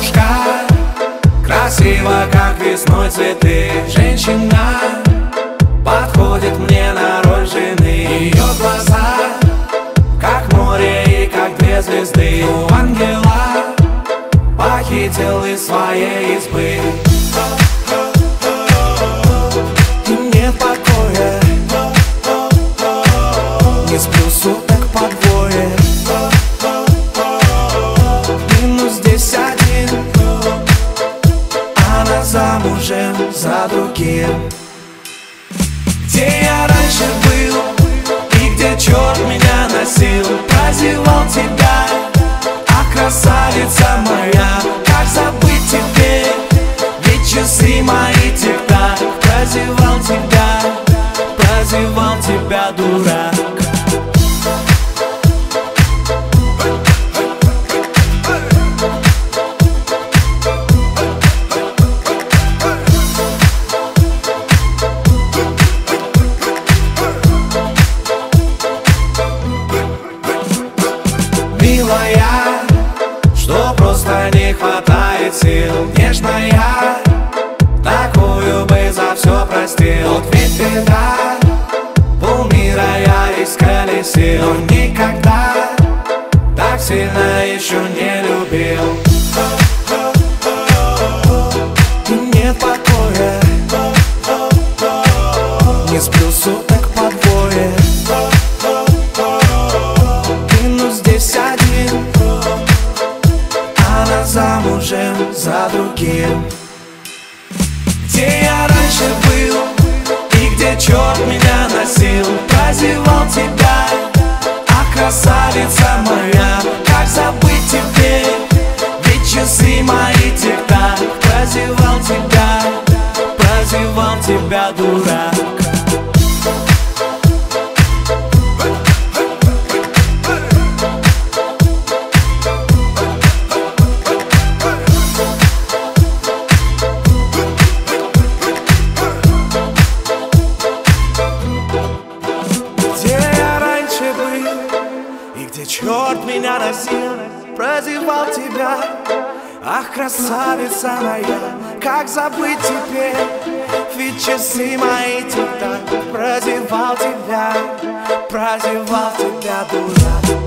девушка, красиво, как весной цветы. Женщина подходит мне на роль жены. Ее глаза, как море и как две звезды. У ангела похитил из своей избы. И нет покоя, не сплю суток по двое. Минус здесь один, она замужем за другим. Где я раньше был и где черт меня носил, прозевал тебя, а красавица моя, как забыть теперь, ведь часы мои тик-так. Прозевал тебя, дурак. Милая, что просто не хватает сил. Нежная, такую бы за все простил. Вот ведь беда, полмира я исколесил, но никогда так сильно еще не любил. И нет покоя, не сплю суток по двое. Минус здесь один, она замужем за другим. Где я раньше был и где черт меня носил, прозевал тебя, а красавица моя, как забыть теперь, ведь часы мои тик-так. Прозевал тебя, дурак. И где черт меня носил, прозевал тебя, ах, красавица моя, как забыть теперь, ведь часы мои тик-так. Прозевал тебя, дурак.